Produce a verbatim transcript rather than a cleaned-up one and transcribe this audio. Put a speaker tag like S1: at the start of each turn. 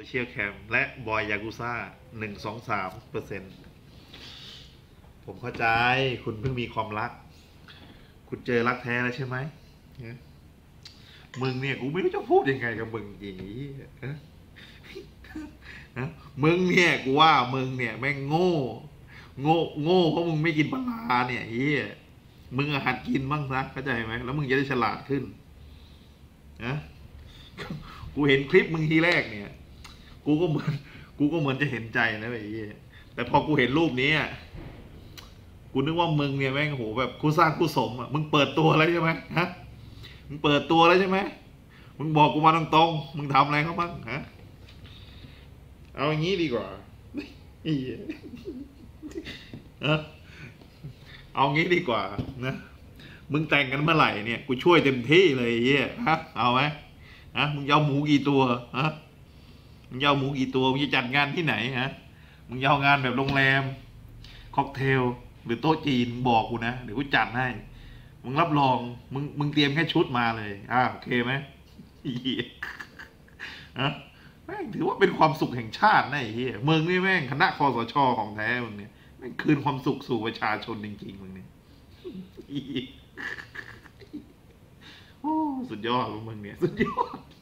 S1: เชียลแคมและบอยยากุซ่าหนึ่งสองสามเปอร์เซ็นต์ผมเข้าใจคุณเพิ่งมีความรักคุณเจอรักแท้แล้วใช่ไหมมึงเนี่ยกูไม่รู้จะพูดยังไงกับมึงอย่างนี้มึงเนี่ยกูว่ามึงเนี่ยแม่งโง่โง่โง่เพราะมึงไม่กินปลาเนี่ยเฮียมึงหัดกินบ้างนะเข้าใจไหมแล้วมึงจะได้ฉลาดขึ้นนะกูเห็นคลิปมึงทีแรกเนี่ยกูก็เหมือนกูก็เหมือนจะเห็นใจนะไอ้เหี้ยแต่พอกูเห็นรูปนี้กูนึกว่ามึงเนี่ยแม่งโหแบบกูสร้างกูสมอ่ะมึงเปิดตัวแล้วใช่ไหมฮะมึงเปิดตัวแล้วใช่ไหมมึงบอกกูมาตรงๆมึงทำอะไรเขาบ้างฮะเอาอย่างนี้ดีกว่าเหี้ยเอางี้ดีกว่านะมึงแต่งกันเมื่อไหร่เนี่ยกูช่วยเต็มที่เลยเฮียฮะเอาไหมฮะมึงจะเอาหมูกี่ตัวฮะมึงจะเอาหมูกี่ตัวมึงจะจัดงานที่ไหนฮะมึงจะเอางานแบบโรงแรมค็อกเทลหรือโต๊ะจีนบอกกูนะเดี๋ยวกูจัดให้มึงรับรองมึงมึงเตรียมแค่ชุดมาเลยอ่าโอเคไหมเฮียฮะแม่งถือว่าเป็นความสุขแห่งชาตินะไอ้เฮียมึงนี่แม่งคณะคอสชของแท้มึงเนี่ยแม่งคืนความสุขสู่ประชาชนจริงๆมึงเนี่ยโอ้สุดยอดมึงเนี่ยสุดยอด